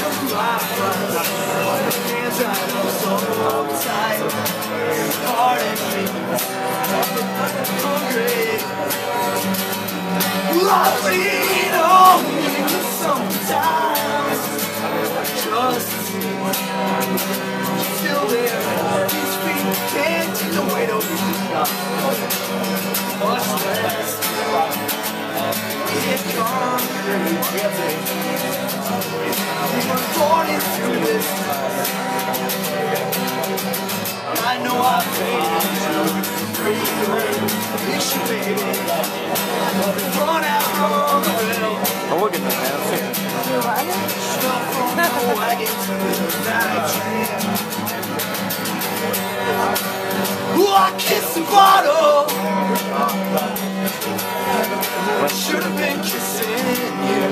my friends. Hands out so tight. Heart and dreams. Hungry. I lean on you sometimes. Just still there. These feet can't take the weight of you. Much less. Get concrete. We were born into this. I know I paid you. Miss you, baby. Run out on the rail. I'm looking at that. Stuff from the wagon to the night train. Ooh, I kissed the bottle. I should have been kissing you.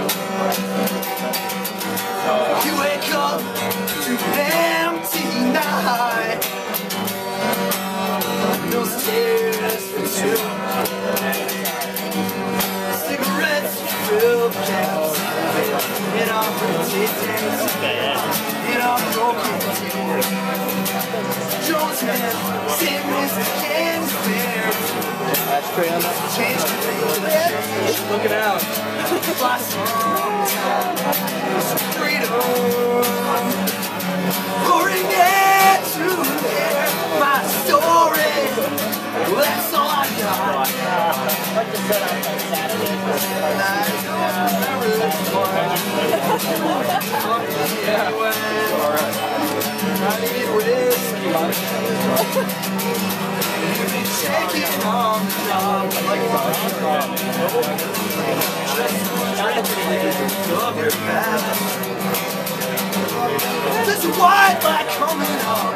You wake up to an empty night. No stairs for two. Cigarettes fill caps. In our pretty days. In our broken tears. Jones man, same as the candy bear. That's straight on that. Change Look it out. by some freedom. Pouring into there, my story. Well, that's all I got. Like the set on Saturday. I need whiskey. You've been shaking on the job like just of your past. There's a white light coming on.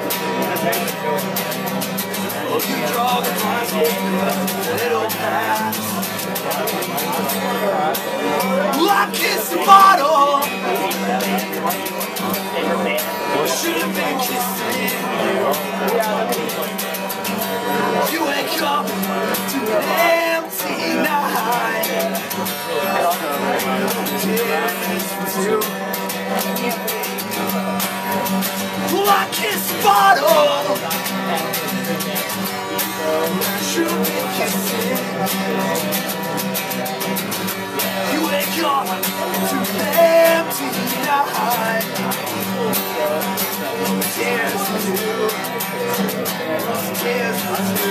Oh, you draw the lines a little past. Well, I kissed the bottle. Should have been kissing you. You wake up to an empty night. Tears for two. Well, I kissed the bottle. Should have been kissing you. You wake up to an empty night. Tears for two. Tears for two.